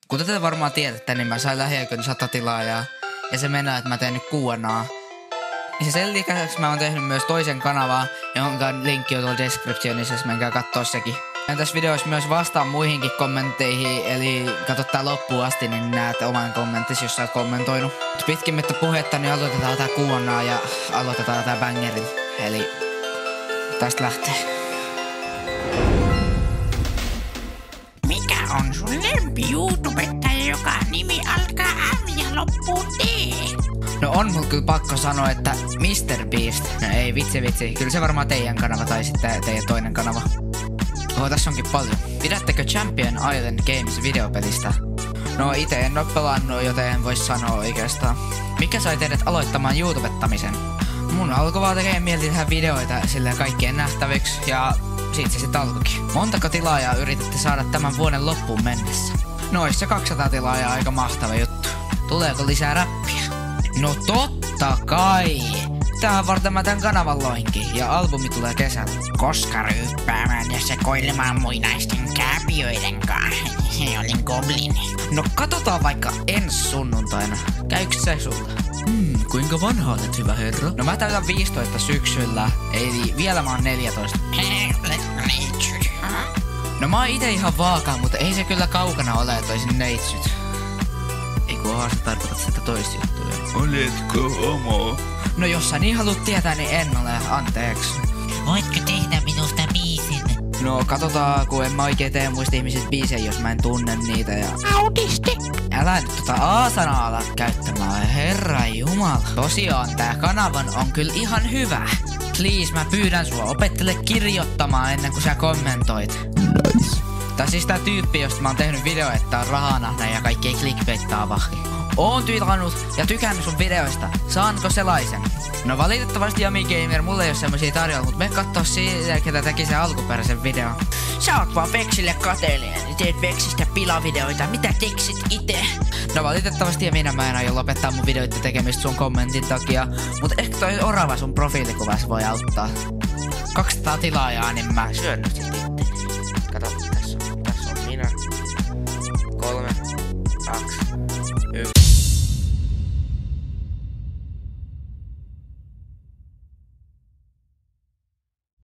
Kuten te varmaan tiedätte, niin mä sain lähiaikoina 100 tilaajaa. Ja se menee, että mä teen nyt Q&A. Ja sen lisäksi mä oon tehnyt myös toisen kanavaa, jonka linkki on tuolla descriptionissa, jos menkää kattoo sekin. Ja tässä videossa myös vastaan muihinkin kommentteihin, eli katso tää loppuun asti, niin näet oman kommenttisi, jos sä oot kommentoinut. Pitkimmittä puhetta, niin aloitetaan tää Q&A ja aloitetaan tää bangerin. Eli tästä lähtee. Mikä on sun lempi YouTubettaja, joka nimi alkaa M ja loppuu D? No on mut kyllä pakko sanoa, että MrBeast. No ei vitsi. Kyllä se varmaan teidän kanava tai sitten teidän toinen kanava. Tässä onkin paljon. Pidättekö Champion Island Games videopelistä? No ite en oo pelannut, joten en voi sanoa oikeastaan. Mikä sai teidät aloittamaan YouTubettamisen? Mun alkoi vaan tekee mieli tehdä videoita silleen kaikkien nähtäviksi ja siitä se sitten alkoikin. Montako tilaajaa yrititte saada tämän vuoden loppuun mennessä? Noissa 200 tilaajaa aika mahtava juttu. Tuleeko lisää räppiä? No totta kai! Tähän varten mä tän kanavan loinkin ja albumi tulee kesällä. Koska ryyppäämään ja sekoilemaan muinaisten kääpiöiden kanssa. Olin goblini. No katsotaan vaikka ensi sunnuntaina. Käykö se sulla? Kuinka vanha olet, hyvä herra? No mä täytän 15 syksyllä, eli vielä mä oon 14. No mä oon ite ihan vaakaa, mutta ei se kyllä kaukana ole, että oisin neitsyt. Eiku sä tarkoitat sitä toista juttuja. Oletko homo? No jos sä niin haluat tietää, niin en ole, anteeksi. Voitko tehdä minusta biisin? No katsotaan, kun en mä oikein tee muista ihmiset biisejä, jos mä en tunne niitä ja... Autisti! Älä nyt A-sanaa ala käyttämään, herra jumala. Tosiaan tää kanavan on kyllä ihan hyvä. Please, mä pyydän sua, opettele kirjoittamaan ennen kuin sä kommentoit. Nice. Tää siis tää tyyppi, josta mä oon tehnyt video, että on rahanahna ja kaikki clickbaittaa vahi. Oon tykännyt ja tykännyt sun videoista. Saanko selaisen? No valitettavasti Yummy Gamer, mulla ei oo semmosia tarjolla, mut me kattoo siitä, ketä teki sen alkuperäisen videon. Sä oot vaan Veksille kateellinen ja teet Veksistä pilavideoita. Mitä teksit ite? No valitettavasti ja mä en aio lopettaa mun videoiden tekemistä sun kommentin takia, mut ehkä toi orava sun profiilikuvassa voi auttaa. 200 tilaajaa, niin mä syön nyt.